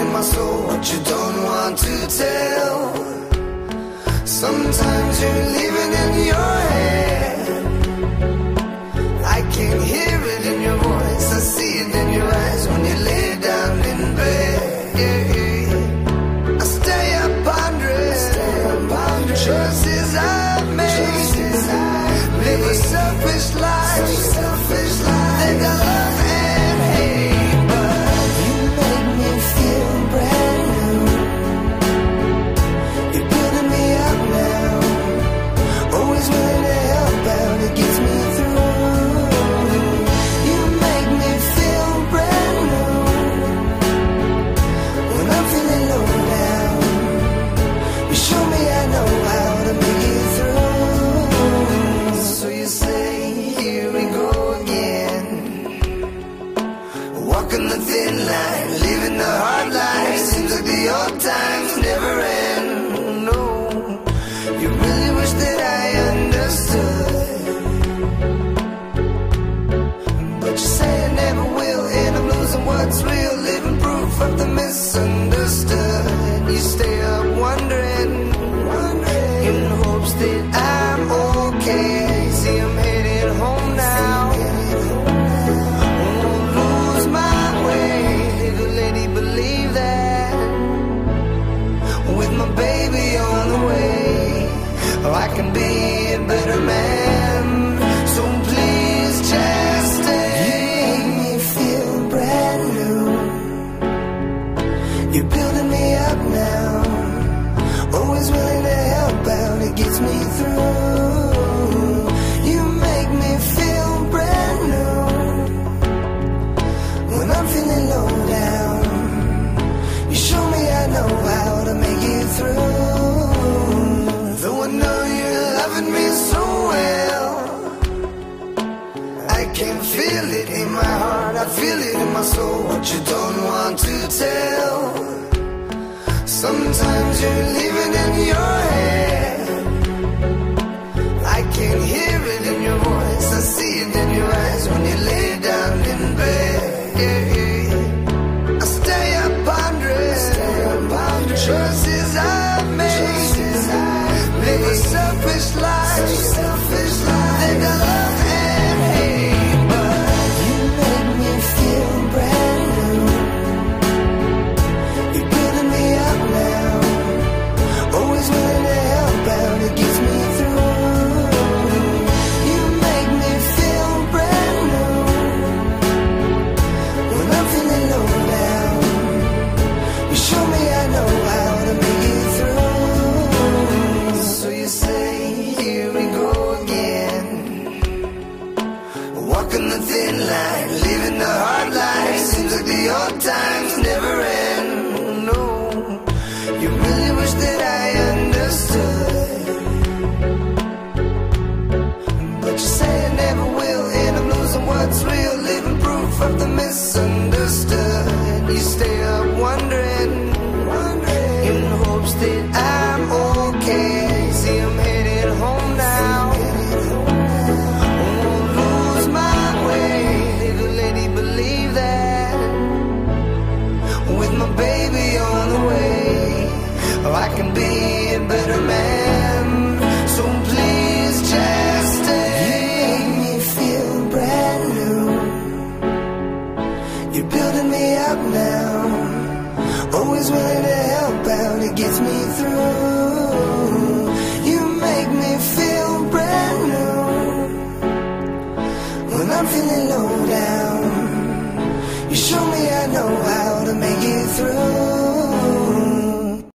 in my soul what you don't want to tell. Sometimes you're living in your head. I can hear it in your voice, I see it in your eyes when you lay down in bed. I stay up pondering choices I've made. Live a selfish life, think I love and hate, but you make me feel brand new. You're building me up now, always willing to help out, it gets me through. You make me feel brand new when I'm feeling low down. You show me I know how to make it through. So you say, here we go again, walking the thin line, living the hard life. Seems like the old times never end. No, you really wish that I understood, but you say I never will, and I'm losing what's real, living proof of the misunderstood. You stay up wondering in hopes that I'm okay. See, I'm headed home now, won't lose my way. Little lady, believe that, with my baby on the way, I can be a better man. So please just stay. You make me feel brand new. You're building me up now, always willing to help out, it gets me through. You make me feel brand new when I'm feeling low down. You show me I know how to make it through. Though I know you're loving me so well, I can feel it in my heart, I feel it in my soul, what you don't want to tell. Sometimes you're living in your head. I can hear it in your voice, I see it in your eyes when you lay down in bed. I stay up pondering choices I've made. Live a selfish life, think I love and hate, but you make me feel brand new. You're building me up now, always willing to help out, it gets me through. You make me feel brand new when I'm feeling low down. You show me I know how to make it through. So you say, here we go again, walking the thin line, living the hard life. Seems like the old times never end. No, you really wish that I understood, but you say I never will, and I'm losing what's real, living proof of the misunderstood. You stay up wondering in hopes that I'm okay. See, I'm headed home now, won't lose my way. Little lady, believe that, with my baby on the way, I can be a better man. So please just stay. You make me feel brand new. You're building me up now, always willing to help out, it gets me through. You make me feel brand new when I'm feeling low down. You show me I know how to make it through.